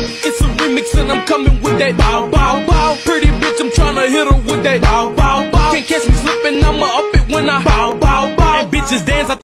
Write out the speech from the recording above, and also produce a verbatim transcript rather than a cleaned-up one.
It's a remix and I'm coming with that bow bow bow. Pretty bitch, I'm tryna hit her with that bow bow bow. Can't catch me slipping, I'ma up it when I bow bow bow. And bitches dance. I